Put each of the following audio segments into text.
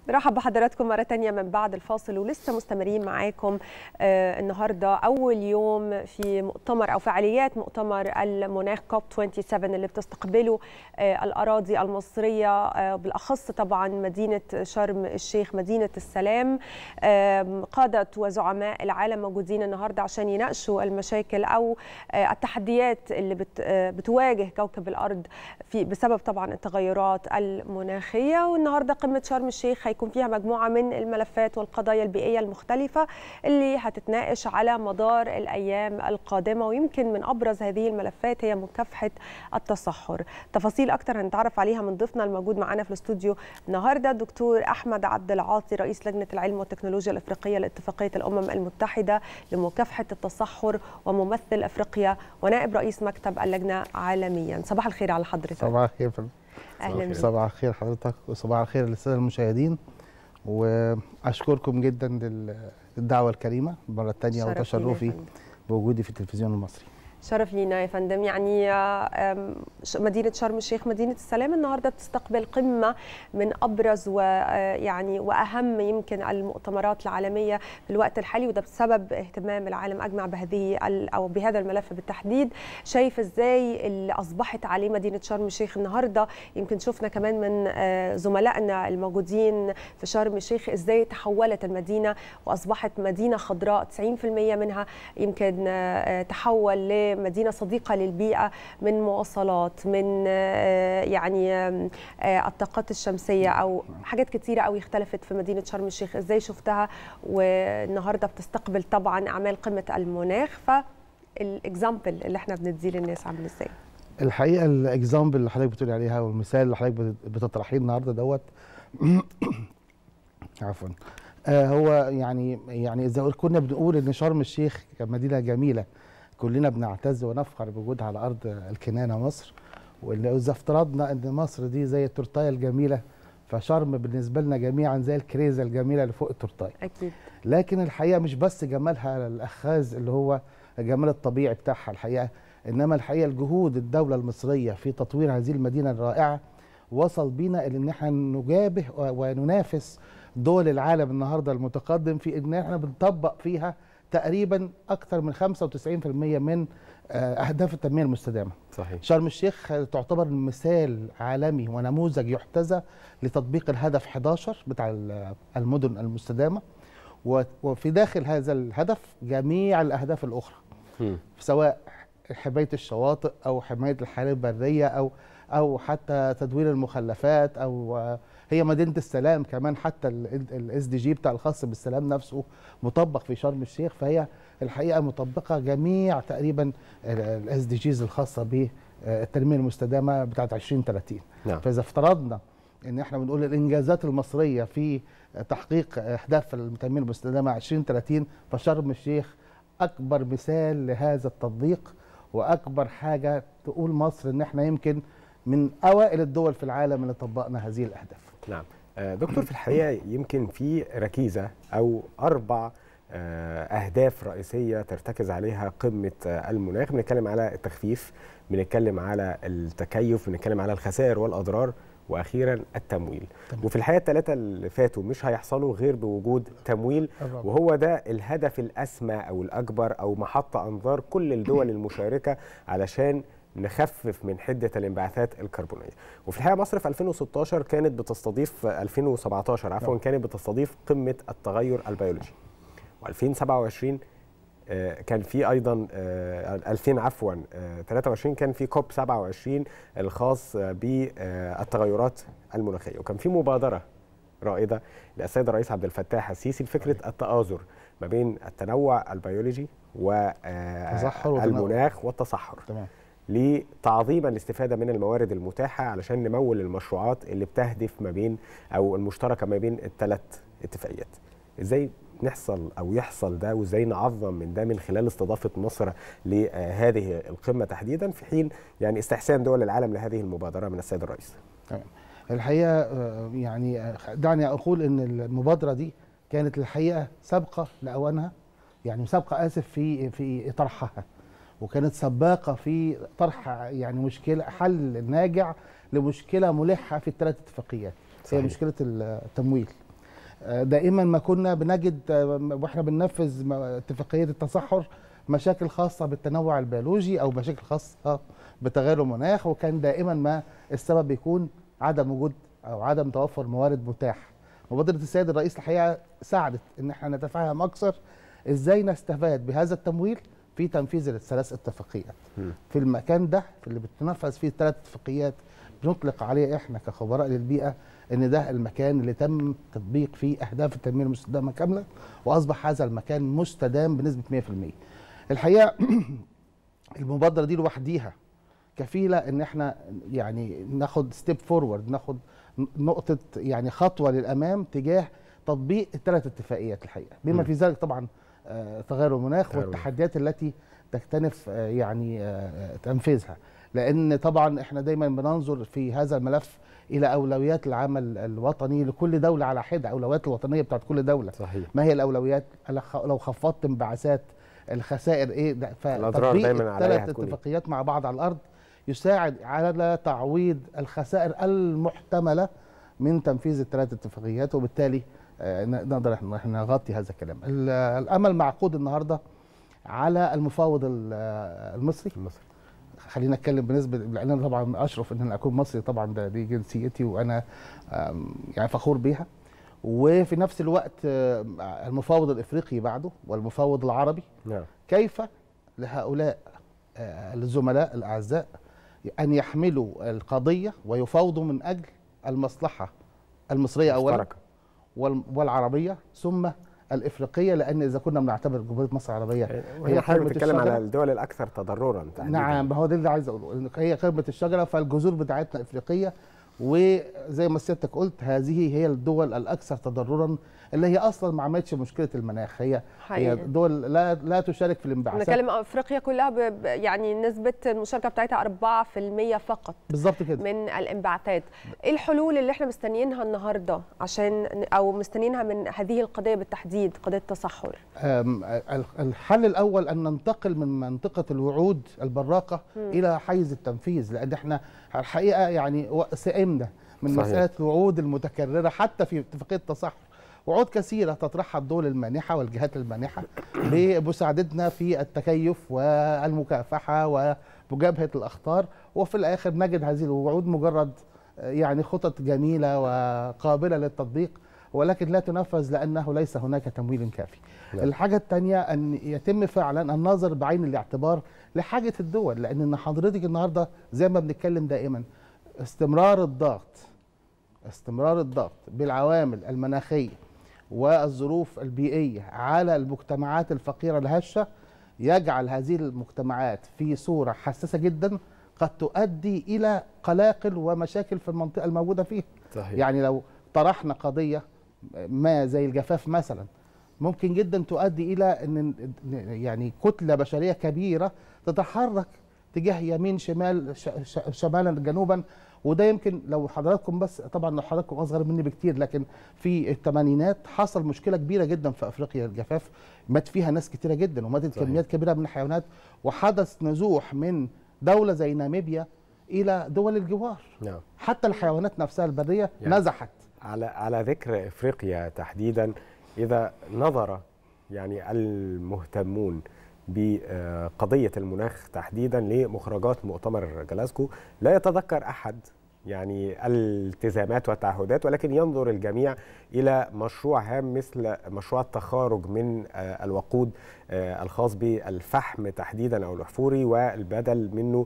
نرحب بحضراتكم مرة تانية من بعد الفاصل ولسه مستمرين معاكم. النهاردة أول يوم في مؤتمر أو فعاليات مؤتمر المناخ كوب 27 اللي بتستقبله الأراضي المصرية، بالأخص طبعا مدينة شرم الشيخ مدينة السلام. قادة وزعماء العالم موجودين النهاردة عشان يناقشوا المشاكل أو التحديات اللي بتواجه كوكب الأرض بسبب طبعا التغيرات المناخية. والنهاردة قمة شرم الشيخ هيكون فيها مجموعة من الملفات والقضايا البيئية المختلفة اللي هتتناقش على مدار الأيام القادمة، ويمكن من أبرز هذه الملفات هي مكافحة التصحر. تفاصيل أكتر هنتعرف عليها من ضيفنا الموجود معنا في الاستوديو النهاردة الدكتور أحمد عبد العاطي، رئيس لجنة العلم والتكنولوجيا الأفريقية لاتفاقية الأمم المتحدة لمكافحة التصحر وممثل أفريقيا ونائب رئيس مكتب اللجنة عالميا. صباح الخير على حضرتك. صباح الخير. أهلا بك. صباح الخير حضرتك وصباح الخير للسادة المشاهدين، وأشكركم جدا للدعوة الكريمة مرة تانية وتشرفي بوجودي في التلفزيون المصري. شرف لينا يا فندم. يعني مدينة شرم الشيخ مدينة السلام النهارده بتستقبل قمة من أبرز ويعني وأهم يمكن المؤتمرات العالمية في الوقت الحالي، وده بسبب اهتمام العالم أجمع بهذه أو بهذا الملف بالتحديد. شايف إزاي اللي أصبحت عليه مدينة شرم الشيخ النهارده؟ يمكن شفنا كمان من زملائنا الموجودين في شرم الشيخ إزاي تحولت المدينة وأصبحت مدينة خضراء، 90% منها يمكن تحول مدينة صديقة للبيئة، من مواصلات، من يعني الطاقات الشمسية أو حاجات كتيرة أوي اختلفت في مدينة شرم الشيخ. إزاي شفتها؟ والنهاردة بتستقبل طبعا أعمال قمة المناخ، فالإكزامبل اللي احنا بنديه للناس عامل إزاي؟ الحقيقة الإكزامبل اللي حضرتك بتقولي عليها والمثال اللي حضرتك بتطرحيه النهاردة دوت عفوا هو يعني إذا كنا بنقول إن شرم الشيخ مدينة جميلة كلنا بنعتز ونفخر بوجودها على أرض الكنانة مصر، وإذا افترضنا أن مصر دي زي التورتاية الجميلة فشرم بالنسبة لنا جميعا زي الكريزة الجميلة اللي فوق التورتاية. أكيد. لكن الحقيقة مش بس جمالها الأخاذ اللي هو الجمال الطبيعي بتاعها الحقيقة، إنما الحقيقة الجهود الدولة المصرية في تطوير هذه المدينة الرائعة وصل بينا إن احنا نجابه وننافس دول العالم النهاردة المتقدم في إن احنا بنطبق فيها تقريبا أكثر من 95% من أهداف التنمية المستدامة. صحيح. شرم الشيخ تعتبر مثال عالمي ونموذج يحتذى لتطبيق الهدف 11 بتاع المدن المستدامة، وفي داخل هذا الهدف جميع الأهداف الأخرى سواء حماية الشواطئ أو حماية الحياة البرية أو حتى تدوير المخلفات، أو هي مدينة السلام كمان، حتى الاس دي جي بتاع الخاص بالسلام نفسه مطبق في شرم الشيخ. فهي الحقيقة مطبقة جميع تقريبا الاس دي جيز الخاصة بالتنمية المستدامة بتاعت 2030. نعم. فإذا افترضنا ان احنا بنقول الانجازات المصرية في تحقيق اهداف التنمية المستدامة 2030، فشرم الشيخ اكبر مثال لهذا التطبيق، واكبر حاجة تقول مصر ان احنا يمكن من اوائل الدول في العالم اللي طبقنا هذه الاهداف. نعم. دكتور، في الحقيقه يمكن في ركيزه او 4 اهداف رئيسيه ترتكز عليها قمه المناخ. بنتكلم على التخفيف، بنتكلم على التكيف، بنتكلم على الخسائر والاضرار، واخيرا التمويل. وفي الحقيقه ال3 اللي فاتوا مش هيحصلوا غير بوجود تمويل، وهو ده الهدف الاسمى او الاكبر او محط انظار كل الدول المشاركه علشان نخفف من حدة الانبعاثات الكربونية. وفي الحقيقة مصر في 2016 كانت بتستضيف 2017 عفوا كانت بتستضيف قمة التغير البيولوجي. و2027 كان في أيضا 2023 كان في كوب 27 الخاص بالتغيرات المناخية، وكان في مبادرة رائدة للسيد الرئيس عبد الفتاح السيسي لفكرة التآزر ما بين التنوع البيولوجي والمناخ والتصحر. تمام. لتعظيم الاستفادة من الموارد المتاحة علشان نمول المشروعات اللي بتهدف ما بين أو المشتركة ما بين ال3 اتفاقيات. إزاي نحصل أو يحصل ده، وإزاي نعظم من ده من خلال استضافة مصر لهذه القمة تحديدا، في حين يعني استحسان دول العالم لهذه المبادرة من السيد الرئيس؟ تمام. الحقيقة يعني دعني أقول إن المبادرة دي كانت الحقيقة سابقة لأوانها، يعني سابقة آسف في طرحها، وكانت سباقة في طرح يعني مشكلة حل ناجع لمشكلة ملحة في ال3 اتفاقيات. هي مشكلة التمويل. دائما ما كنا بنجد واحنا بننفذ اتفاقيه التصحر مشاكل خاصه بالتنوع البيولوجي او مشاكل خاصه بتغير المناخ، وكان دائما ما السبب بيكون عدم وجود او عدم توفر موارد متاحه. مبادره السيد الرئيس الحقيقه ساعدت ان احنا نتفهم اكثر ازاي نستفاد بهذا التمويل في تنفيذ الثلاث اتفاقيات. في المكان ده في اللي بتنفذ فيه الثلاث اتفاقيات بنطلق عليه احنا كخبراء للبيئه ان ده المكان اللي تم تطبيق فيه اهداف التنميه المستدامه كامله، واصبح هذا المكان مستدام بنسبه 100%. الحقيقه المبادره دي لوحديها كفيله ان احنا يعني ناخد ستيب فورورد، ناخد نقطه يعني خطوه للامام تجاه تطبيق الثلاث اتفاقيات الحقيقه، بما في ذلك طبعا تغير المناخ والتحديات التي تكتنف يعني تنفيذها. لان طبعا احنا دايما بننظر في هذا الملف الى اولويات العمل الوطني لكل دوله على حده، اولويات الوطنيه بتاعت كل دوله. صحيح. ما هي الاولويات؟ لو خفضت انبعاثات الخسائر ايه ده، فتطبيق الثلاث اتفاقيات مع بعض على الارض يساعد على تعويض الخسائر المحتمله من تنفيذ الثلاث اتفاقيات، وبالتالي نقدر احنا نغطي هذا الكلام. الامل معقود النهارده على المفاوض المصري. خلينا اتكلم بالنسبه، لان انا طبعا اشرف ان انا اكون مصري، طبعا دي جنسيتي وانا يعني فخور بيها. وفي نفس الوقت المفاوض الافريقي بعده والمفاوض العربي. كيف لهؤلاء الزملاء الاعزاء ان يحملوا القضيه ويفاوضوا من اجل المصلحه المصريه اولا والعربيه ثم الافريقيه، لان اذا كنا بنعتبر جمهوريه مصر العربيه هي قمه بتتكلم على الدول الاكثر تضررا تحديدا. نعم، هو ده اللي عايز اقوله، هي قمه الشجره، فالجذور بتاعتنا افريقيه، وزي ما سيادتك قلت هذه هي الدول الاكثر تضررا اللي هي اصلا ما عملتش مشكله المناخ. هي دول لا تشارك في الانبعاثات. نتكلم افريقيا كلها يعني نسبه المشاركه بتاعتها 4% فقط بالظبط كده من الانبعاثات. ايه الحلول اللي احنا مستنيينها النهارده عشان او مستنيينها من هذه القضيه بالتحديد، قضيه التصحر؟ الحل الاول ان ننتقل من منطقه الوعود البراقه الى حيز التنفيذ، لان احنا الحقيقه يعني سئمنا من مساله الوعود المتكرره حتى في اتفاقيه التصحر. وعود كثيرة تطرحها الدول المانحة والجهات المانحة بمساعدتنا في التكيف والمكافحة ومجابهة الأخطار، وفي الآخر نجد هذه الوعود مجرد يعني خطط جميلة وقابلة للتطبيق، ولكن لا تنفذ لأنه ليس هناك تمويل كافي. الحاجة الثانية أن يتم فعلا النظر بعين الاعتبار لحاجة الدول، لأن حضرتك النهاردة زي ما بنتكلم دائما استمرار الضغط بالعوامل المناخية والظروف البيئية على المجتمعات الفقيرة الهشة يجعل هذه المجتمعات في صورة حساسة جدا قد تؤدي إلى قلاقل ومشاكل في المنطقة الموجودة فيها. صحيح. يعني لو طرحنا قضية ما زي الجفاف مثلا ممكن جدا تؤدي إلى أن يعني كتلة بشرية كبيرة تتحرك تجاه يمين شمال شمالا جنوبا. وده يمكن لو حضراتكم، بس طبعا لو حضراتكم اصغر مني بكتير، لكن في الثمانينات حصل مشكله كبيره جدا في افريقيا، الجفاف مات فيها ناس كتيره جدا وماتت كميات كبيره من الحيوانات، وحدث نزوح من دوله زي ناميبيا الى دول الجوار. حتى الحيوانات نفسها البريه نزحت. على ذكر افريقيا تحديدا، اذا نظر يعني المهتمون بقضية المناخ تحديدا لمخرجات مؤتمر جلاسكو، لا يتذكر أحد يعني الالتزامات والتعهدات، ولكن ينظر الجميع إلى مشروع هام مثل مشروع التخارج من الوقود الخاص بالفحم تحديدا أو الأحفوري، والبدل منه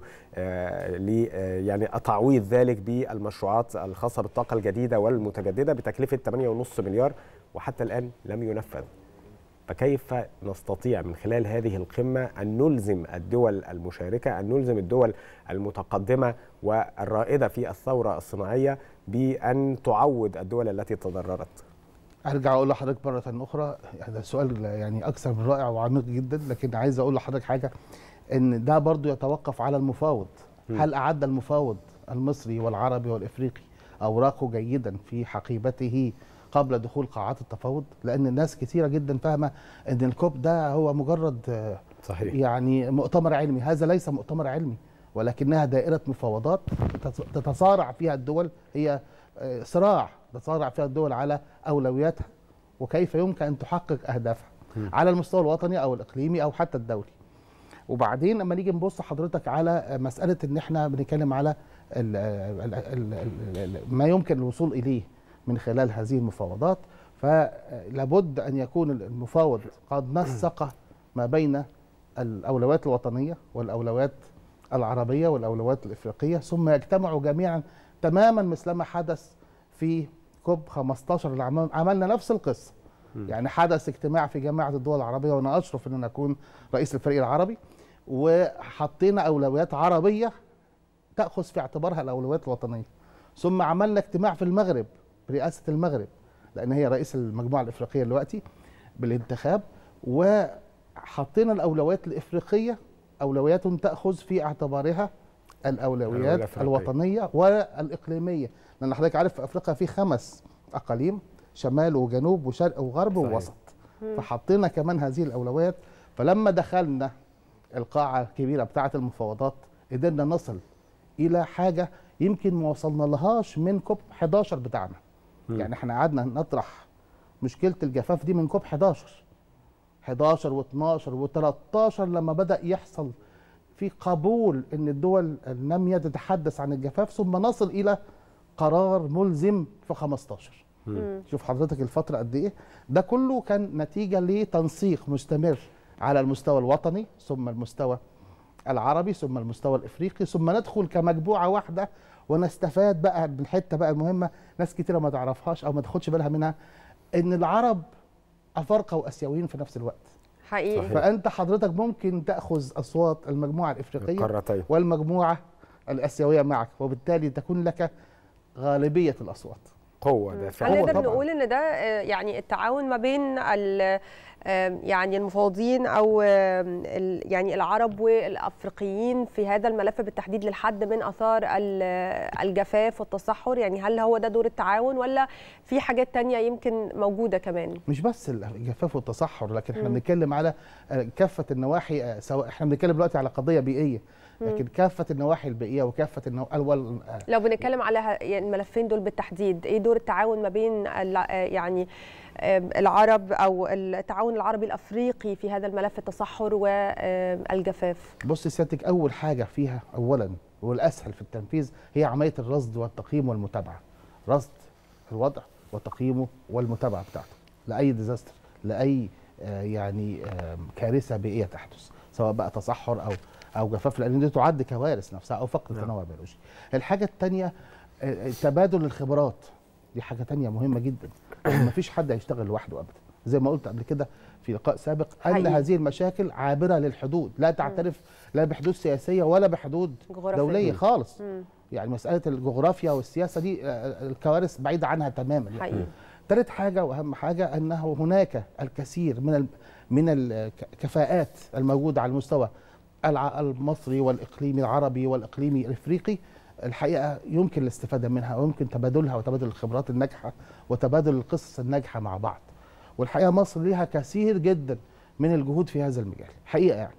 يعني التعويض ذلك بالمشروعات الخاصة بالطاقة الجديدة والمتجددة بتكلفة 8.5 مليار، وحتى الآن لم ينفذ. فكيف نستطيع من خلال هذه القمة أن نلزم الدول المشاركة، أن نلزم الدول المتقدمة والرائدة في الثورة الصناعية بأن تعوض الدول التي تضررت؟ أرجع أقول لحضرتك مرة أخرى، هذا سؤال يعني أكثر من رائع وعميق جدا، لكن عايز أقول لحضرتك حاجة، إن ده برضو يتوقف على المفاوض. هل أعد المفاوض المصري والعربي والإفريقي أوراقه جيدا في حقيبته قبل دخول قاعات التفاوض؟ لأن الناس كثيرة جدا فاهمة أن الكوب ده هو مجرد صحيح. يعني مؤتمر علمي. هذا ليس مؤتمر علمي، ولكنها دائرة مفاوضات تتصارع فيها الدول، هي صراع تتصارع فيها الدول على أولوياتها وكيف يمكن ان تحقق اهدافها على المستوى الوطني او الاقليمي او حتى الدولي. وبعدين لما نيجي نبص حضرتك على مساله ان احنا بنتكلم على ما يمكن الوصول اليه من خلال هذه المفاوضات، فلابد ان يكون المفاوض قد نسق ما بين الاولويات الوطنيه والاولويات العربيه والاولويات الافريقيه، ثم يجتمعوا جميعا تماما مثلما حدث في كوب 15 اللي عملنا نفس القصه. يعني حدث اجتماع في جامعه الدول العربيه، وانا اشرف ان انا اكون رئيس الفريق العربي، وحطينا اولويات عربيه تاخذ في اعتبارها الاولويات الوطنيه. ثم عملنا اجتماع في المغرب برئاسه المغرب، لان هي رئيس المجموعه الافريقيه دلوقتي بالانتخاب، وحطينا الاولويات الافريقيه اولويات تاخذ في اعتبارها الاولويات الوطنيه والاقليميه، لان حضرتك عارف في افريقيا في 5 اقاليم، شمال وجنوب وشرق وغرب ووسط. فحطينا كمان هذه الاولويات، فلما دخلنا القاعه الكبيره بتاعه المفاوضات قدرنا نصل الى حاجه يمكن ما وصلنا لهاش من كوب 11 بتاعنا. يعني احنا قعدنا نطرح مشكله الجفاف دي من كوب 11 و12 و13 لما بدا يحصل في قبول ان الدول الناميه تتحدث عن الجفاف، ثم نصل الى قرار ملزم في 15. شوف حضرتك الفتره قد ايه. ده كله كان نتيجه لتنسيق مستمر على المستوى الوطني، ثم المستوى العربي، ثم المستوى الافريقي، ثم ندخل كمجموعه واحده ونستفاد بقى بالحته بقى المهمه، ناس كتيره ما تعرفهاش او ما تاخدش بالها منها، ان العرب افارقه واسيويين في نفس الوقت. حقيقي. فانت حضرتك ممكن تاخذ اصوات المجموعه الافريقيه والمجموعه الاسيويه معك، وبالتالي تكون لك غالبيه الاصوات. قوه دافعه. هل نقدر نقول ان ده يعني التعاون ما بين يعني المفاوضين او يعني العرب والافريقيين في هذا الملف بالتحديد للحد من اثار الجفاف والتصحر، يعني هل هو ده دور التعاون ولا في حاجات تانية يمكن موجوده كمان؟ مش بس الجفاف والتصحر، لكن احنا بنتكلم على كافه النواحي، سواء احنا بنتكلم دلوقتي على قضيه بيئيه، لكن كافه النواحي البيئيه وكافه لو بنتكلم على الملفين دول بالتحديد، ايه دور التعاون ما بين يعني العرب او التعاون العربي الافريقي في هذا الملف التصحر والجفاف؟ بص سيادتك، اول حاجه فيها اولا والاسهل في التنفيذ هي عمليه الرصد والتقييم والمتابعه. رصد الوضع وتقييمه والمتابعه بتاعته لاي ديزاستر، لاي يعني كارثه بيئيه تحدث، سواء بقى تصحر او جفاف، لان دي تعد كوارث نفسها او فقد تنوع بيولوجي. الحاجه الثانيه تبادل الخبرات، دي حاجه ثانيه مهمه جدا. مفيش حد هيشتغل لوحده ابدا، زي ما قلت قبل كده في لقاء سابق ان هذه المشاكل عابره للحدود، لا تعترف لا بحدود سياسيه ولا بحدود دوليه خالص. يعني مساله الجغرافيا والسياسه دي الكوارث بعيده عنها تماما. ثالث حاجه واهم حاجه انه هناك الكثير من الكفاءات الموجوده على المستوى المصري والاقليمي العربي والاقليمي الافريقي، الحقيقه يمكن الاستفاده منها ويمكن تبادلها وتبادل الخبرات الناجحه وتبادل القصص الناجحه مع بعض. والحقيقه مصر ليها كثير جدا من الجهود في هذا المجال حقيقه يعني.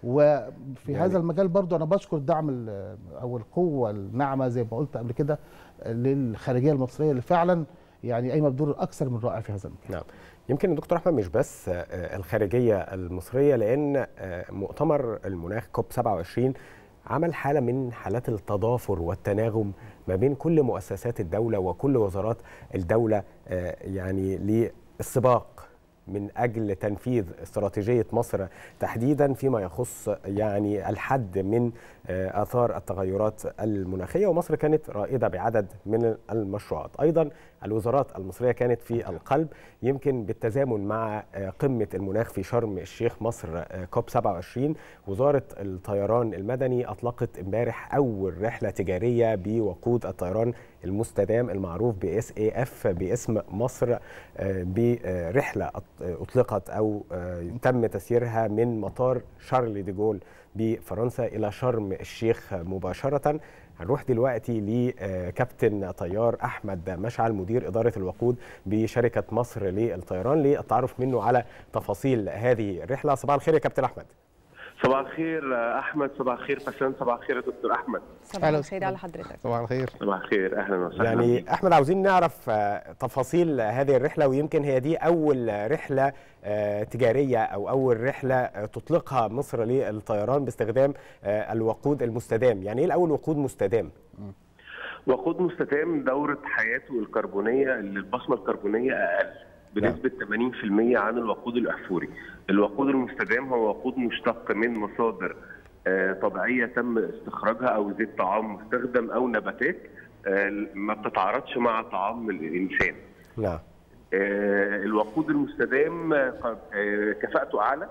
وفي هذا المجال برضو انا بشكر دعم او القوه الناعمه زي ما قلت قبل كده للخارجيه المصريه اللي فعلا يعني قايمه بدور اكثر من رائع في هذا المجال. نعم. يمكن الدكتور احمد مش بس الخارجيه المصريه، لان مؤتمر المناخ كوب 27 عمل حاله من حالات التضافر والتناغم ما بين كل مؤسسات الدوله وكل وزارات الدوله، يعني للسباق من اجل تنفيذ استراتيجيه مصر تحديدا فيما يخص يعني الحد من اثار التغيرات المناخيه، ومصر كانت رائده بعدد من المشروعات. ايضا الوزارات المصريه كانت في القلب، يمكن بالتزامن مع قمه المناخ في شرم الشيخ مصر كوب 27. وزاره الطيران المدني اطلقت امبارح اول رحله تجاريه بوقود الطيران المستدام المعروف BSAF باسم مصر، برحله اطلقت او تم تسييرها من مطار شارل دي جول بفرنسا الى شرم الشيخ مباشره. هنروح دلوقتي لكابتن طيار احمد مشعل مدير اداره الوقود بشركه مصر للطيران للتعرف منه على تفاصيل هذه الرحله. صباح الخير يا كابتن احمد. صباح الخير احمد، صباح الخير بسام، صباح الخير يا دكتور احمد. صباح الخير على حضرتك. صباح الخير. صباح الخير، اهلا وسهلا. يعني احمد عاوزين نعرف تفاصيل هذه الرحله، ويمكن هي دي اول رحله تجاريه او اول رحله تطلقها مصر للطيران باستخدام الوقود المستدام. يعني ايه الاول وقود مستدام؟ وقود مستدام دورة حياته الكربونية اللي البصمة الكربونية أقل بنسبة 80% عن الوقود الأحفوري. الوقود المستدام هو وقود مشتق من مصادر طبيعية تم استخراجها أو زيت طعام مستخدم أو نباتات ما بتتعارضش مع طعام الإنسان. نعم. الوقود المستدام كفاءته أعلى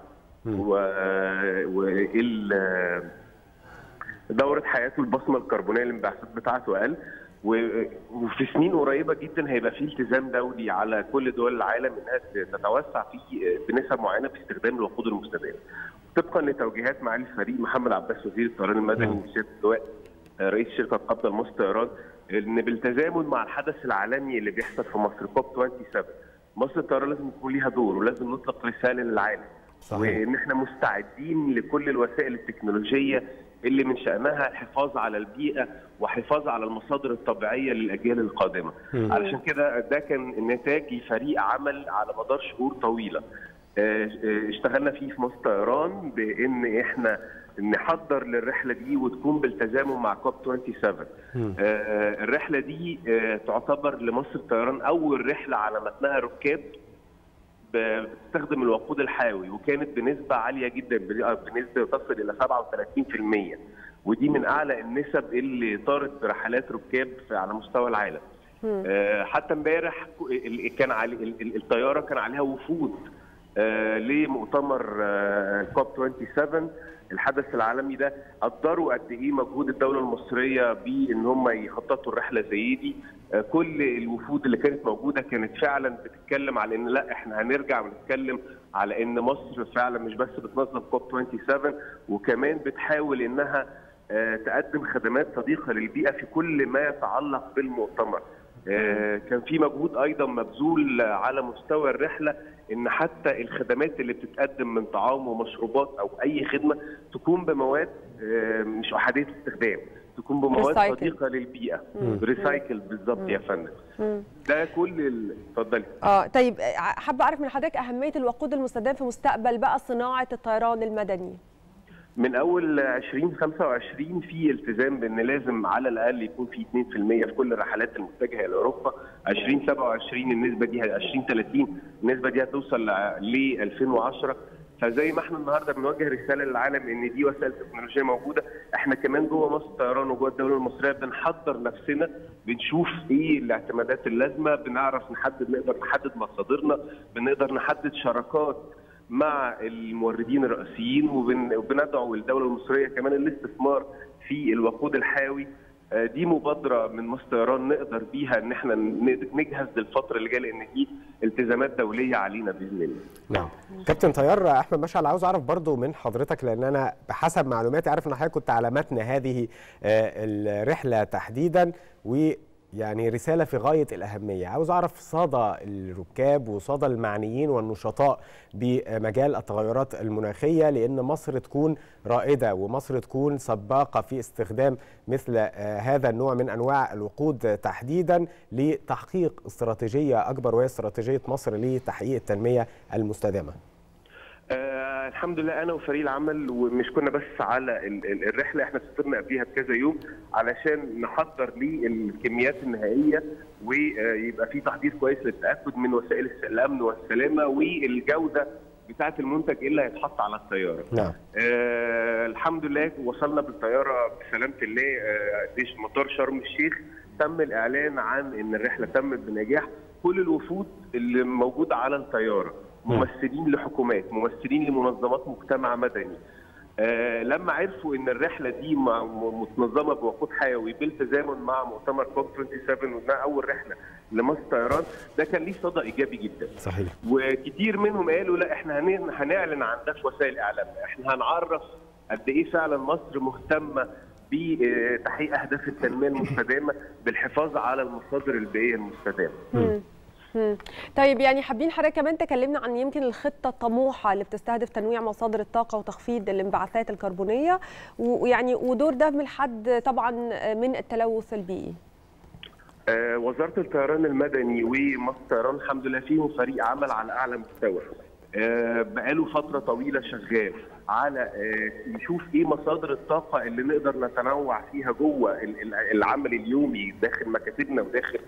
دورة حياته البصمة الكربونية الانبعاثات بتاعته أقل، وفي سنين قريبة جدا هيبقى في التزام دولي على كل دول العالم انها تتوسع بنسب معينة في استخدام الوقود المستدام. طبقا لتوجيهات معالي الفريق محمد عباس وزير الطيران المدني وسيادة اللواء رئيس شركة قبضة مصر طيران، ان بالتزامن مع الحدث العالمي اللي بيحصل في مصر كوب 27 مصر الطيران لازم يكون ليها دور ولازم نطلق رسالة للعالم. صحيح. وان احنا مستعدين لكل الوسائل التكنولوجية اللي من شأنها الحفاظ على البيئة وحفاظ على المصادر الطبيعية للأجيال القادمة. علشان كده ده كان نتاج فريق عمل على مدار شهور طويلة اشتغلنا فيه في مصر طيران بأن احنا نحضر للرحلة دي وتكون بالتزامن مع كوب 27. الرحلة دي تعتبر لمصر طيران أول رحلة على متنها ركاب بتستخدم الوقود الحيوي، وكانت بنسبة عالية جدا، بنسبة تصل إلى 37%، ودي من أعلى النسب اللي طارت برحلات ركاب على مستوى العالم. حتى امبارح كان الطيارة كان عليها وفود لمؤتمر كوب 27 الحدث العالمي ده، قدروا قد ايه مجهود الدوله المصريه بان هم يخططوا الرحله زي دي. كل الوفود اللي كانت موجوده كانت فعلا بتتكلم على ان لا احنا هنرجع ونتكلم على ان مصر فعلا مش بس بتنظم كوب 27 وكمان بتحاول انها تقدم خدمات صديقه للبيئه في كل ما يتعلق بالمؤتمر. كان في مجهود ايضا مبذول على مستوى الرحله ان حتى الخدمات اللي بتتقدم من طعام ومشروبات او اي خدمه تكون بمواد مش احاديه الاستخدام، تكون بمواد صديقه للبيئه. ريسايكل بالظبط يا فندم. ده كل اتفضلي. طيب حابه اعرف من حضرتك اهميه الوقود المستدام في مستقبل بقى صناعه الطيران المدني. من اول 2025 في التزام بان لازم على الاقل يكون في 2% في كل الرحلات المتجهه الى اوروبا. 2027 النسبه دي، 2030 النسبه دي هتوصل ل 2010. فزي ما احنا النهارده بنوجه رساله للعالم ان دي وسائل تكنولوجيه موجوده، احنا كمان جوه مصر الطيران وجوه الدوله المصريه بنحضر نفسنا، بنشوف ايه الاعتمادات اللازمه، بنعرف نقدر نحدد مصادرنا، بنقدر نحدد شراكات مع الموردين الرئيسيين، وبندعو الدوله المصريه كمان الاستثمار في الوقود الحيوي. دي مبادره من مصر طيران نقدر بيها ان احنا نجهز للفتره اللي جايه، لان دي التزامات دوليه علينا باذن الله. نعم. كابتن طيار احمد مشعل، عاوز اعرف برضو من حضرتك، لان انا بحسب معلوماتي عارف ان حضرتك كنت على متن هذه الرحله تحديدا، ويعني رساله في غايه الاهميه. عاوز اعرف صدى الركاب وصدى المعنيين والنشطاء بمجال التغيرات المناخيه، لان مصر تكون رائده ومصر تكون سباقه في استخدام مثل هذا النوع من انواع الوقود تحديدا لتحقيق استراتيجيه اكبر، وهي استراتيجيه مصر لتحقيق التنميه المستدامه. الحمد لله انا وفريق العمل، ومش كنا بس على الرحله، احنا سافرنا قبلها بكذا يوم علشان نحضر للكميات النهائيه، ويبقى في تحضير كويس للتاكد من وسائل الامن والسلامه والجوده بتاعه المنتج اللي هيتحط على الطياره. نعم. الحمد لله وصلنا بالطياره بسلامه الله مطار شرم الشيخ. تم الاعلان عن ان الرحله تمت بنجاح. كل الوفود اللي موجوده على الطياره ممثلين لحكومات، ممثلين لمنظمات مجتمع مدني، لما عرفوا ان الرحله دي متنظمه بوقود حيوي بالتزامن مع مؤتمر كوب 27 وانها اول رحله لمصر طيران، ده كان ليه صدى ايجابي جدا. صحيح. وكتير منهم قالوا لا احنا هنعلن عن ده في وسائل اعلامنا، احنا هنعرف قد ايه فعلا مصر مهتمه بتحقيق اهداف التنميه المستدامه بالحفاظ على المصادر البيئيه المستدامه. طيب يعني حابين حضرتك كمان تكلمنا عن يمكن الخطه الطموحه اللي بتستهدف تنويع مصادر الطاقه وتخفيض الانبعاثات الكربونيه، ويعني ودور ده من الحد طبعا من التلوث البيئي. وزاره الطيران المدني ومصر الطيران الحمد لله فيهم فريق عمل على اعلى مستوى، بقاله فتره طويله شغال على يشوف ايه مصادر الطاقه اللي نقدر نتنوع فيها جوه العمل اليومي داخل مكاتبنا وداخل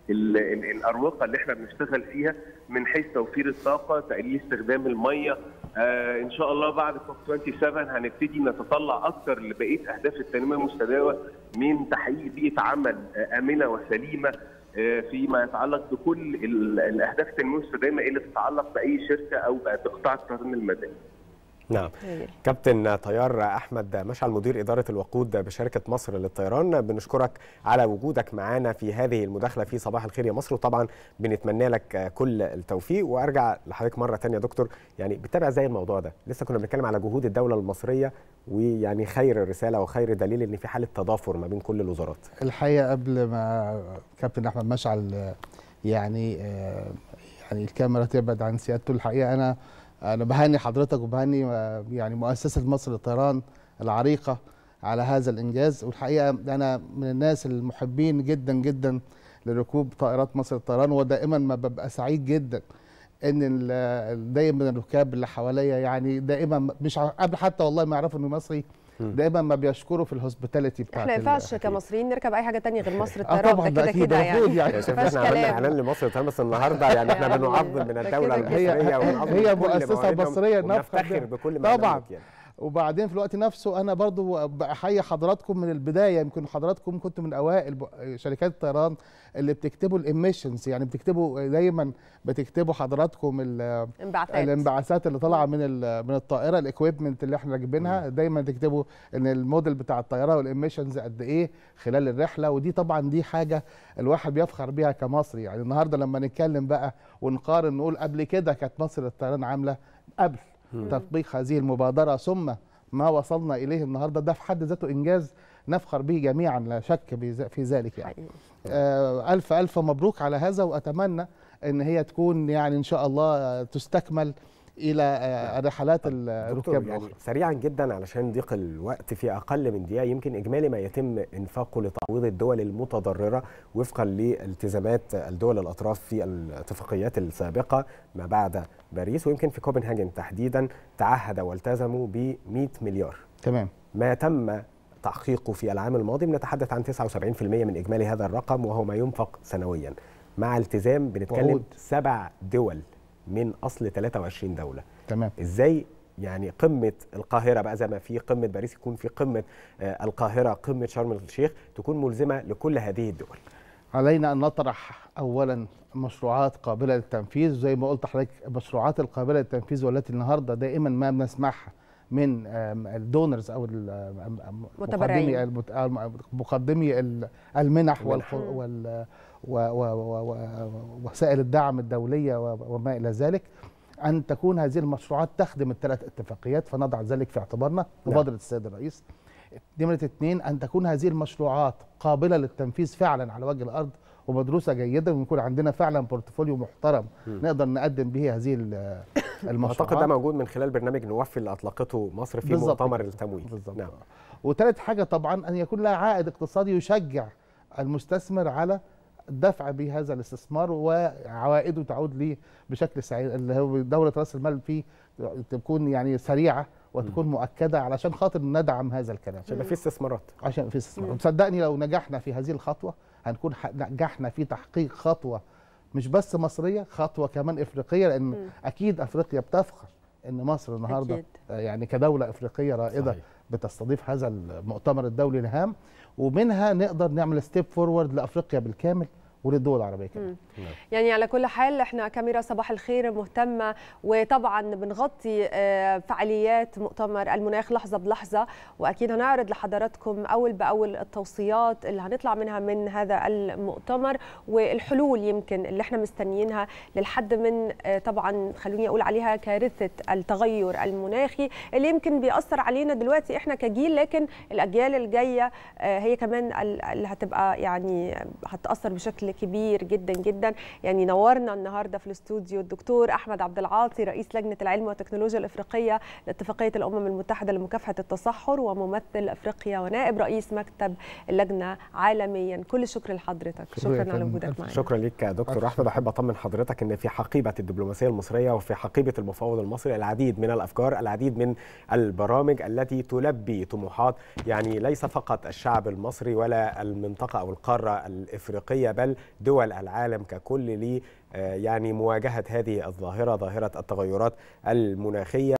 الاروقه اللي احنا بنشتغل فيها، من حيث توفير الطاقه، تقليل استخدام الميه. ان شاء الله بعد كوب 27 هنبتدي نتطلع اكثر لبقيه اهداف التنميه المستدامه، من تحقيق بيئه عمل امنه وسليمه فيما يتعلق بكل الاهداف التنميه المستدامه اللي تتعلق باي شركه او بقطاع الطيران المدني. نعم. كابتن طيار أحمد مشعل مدير إدارة الوقود بشركة مصر للطيران، بنشكرك على وجودك معنا في هذه المداخلة في صباح الخير يا مصر، وطبعا بنتمنى لك كل التوفيق. وأرجع لحضرتك مرة ثانية يا دكتور، يعني بتابع زي الموضوع ده، لسه كنا بنتكلم على جهود الدولة المصرية، ويعني خير الرسالة وخير دليل إن في حالة تضافر ما بين كل الوزارات. الحقيقة قبل ما كابتن أحمد مشعل يعني الكاميرا تبعد عن سيادته، الحقيقة أنا بهني حضرتك وبهني يعني مؤسسة مصر للطيران العريقة على هذا الإنجاز. والحقيقة أنا من الناس المحبين جدا جدا لركوب طائرات مصر للطيران، ودائما ما ببقى سعيد جدا إن دايما الركاب اللي حواليا يعني دائما مش قبل حتى والله ما يعرفوا إنه مصري، دايما ما بيشكروا في الهوسبيتاليتي بتاعت. احنا ما ينفعش كمصريين نركب اي حاجه ثانيه غير مصر الطيران، ده كده يعني شايف احنا عملنا اعلان لمصر الطيران، بس النهارده يعني احنا بنعظم من الدوله المصريه هي مؤسسه مصريه نفتخر بكل ما طبعا يعني. وبعدين في الوقت نفسه انا برضو بحيي حضراتكم من البدايه، يمكن حضراتكم كنتوا من اوائل شركات الطيران اللي بتكتبوا الاميشنز، يعني بتكتبوا دايما بتكتبوا حضراتكم الانبعاثات اللي طالعه من الطائره، الاكويبمنت اللي احنا راكبينها، دايما تكتبوا ان الموديل بتاع الطياره والاميشنز قد ايه خلال الرحله. ودي طبعا دي حاجه الواحد بيفخر بيها كمصري. يعني النهارده لما نتكلم بقى ونقارن نقول قبل كده كانت مصر للطيران عامله قبل تطبيق هذه المبادرة ثم ما وصلنا إليه النهاردة، ده في حد ذاته إنجاز نفخر به جميعا لا شك في ذلك يعني. ألف ألف مبروك على هذا، وأتمنى أن هي تكون يعني إن شاء الله تستكمل الى رحلات الركاب يعني سريعا جدا علشان ضيق الوقت، في اقل من دقيقه يمكن اجمالي ما يتم انفاقه لتعويض الدول المتضرره وفقا لالتزامات الدول الاطراف في الاتفاقيات السابقه ما بعد باريس، ويمكن في كوبنهاجن تحديدا تعهد والتزموا ب 100 مليار. تمام. ما تم تحقيقه في العام الماضي بنتحدث عن 79% من اجمالي هذا الرقم، وهو ما ينفق سنويا مع التزام بنتكلم 7 دول من اصل 23 دوله. تمام. ازاي يعني قمه القاهره بقى زي ما في قمه باريس يكون في قمه القاهره، قمه شرم الشيخ تكون ملزمه لكل هذه الدول؟ علينا ان نطرح اولا مشروعات قابله للتنفيذ، زي ما قلت لحضرتك المشروعات القابله للتنفيذ والتي النهارده دائما ما بنسمعها من الدونرز او مقدمي المنح ووسائل الدعم الدوليه وما الى ذلك، ان تكون هذه المشروعات تخدم الثلاث اتفاقيات، فنضع ذلك في اعتبارنا مبادره السيد الرئيس. نمرة 2 ان تكون هذه المشروعات قابله للتنفيذ فعلا على وجه الارض ومدروسه جيدا، ويكون عندنا فعلا بورتفوليو محترم نقدر نقدم به هذه المشروعات. اعتقد ده موجود من خلال برنامج نوفي اللي اطلقته مصر في مؤتمر التمويل. بالظبط. نعم. وثالث حاجه طبعا ان يكون لها عائد اقتصادي يشجع المستثمر على الدفع بهذا الاستثمار وعوائده تعود ليه بشكل سعيد، اللي هو دوله راس المال فيه تكون يعني سريعه وتكون مؤكده علشان خاطر ندعم هذا الكلام. عشان يبقى في استثمارات. عشان في استثمارات. صدقني لو نجحنا في هذه الخطوه هنكون نجحنا في تحقيق خطوه مش بس مصريه، خطوه كمان افريقيه، لان اكيد افريقيا بتفخر ان مصر النهارده يعني كدوله افريقيه رائده صحيح. بتستضيف هذا المؤتمر الدولي الهام، ومنها نقدر نعمل ستيب فورورد لافريقيا بالكامل وللدول العربيه كمان. يعني على كل حال احنا كاميرا صباح الخير مهتمه، وطبعا بنغطي فعاليات مؤتمر المناخ لحظه بلحظه، واكيد هنعرض لحضراتكم اول باول التوصيات اللي هنطلع منها من هذا المؤتمر والحلول يمكن اللي احنا مستنيينها للحد من طبعا خلوني اقول عليها كارثه التغير المناخي اللي يمكن بيأثر علينا دلوقتي احنا كجيل، لكن الاجيال الجايه هي كمان اللي هتبقى يعني هتأثر بشكل كبير جدا جدا. يعني نورنا النهارده في الاستوديو الدكتور احمد عبد العاطي رئيس لجنه العلم والتكنولوجيا الافريقيه لاتفاقيه الامم المتحده لمكافحه التصحر وممثل افريقيا ونائب رئيس مكتب اللجنه عالميا. كل الشكر لحضرتك، شكرا على وجودك معنا. شكرا ليك يا دكتور احمد. احب اطمن حضرتك ان في حقيبه الدبلوماسيه المصريه وفي حقيبه المفاوض المصري العديد من الافكار، العديد من البرامج التي تلبي طموحات يعني ليس فقط الشعب المصري ولا المنطقه او القاره الافريقيه بل دول العالم ككل يعني مواجهه هذه الظاهره، ظاهره التغيرات المناخيه.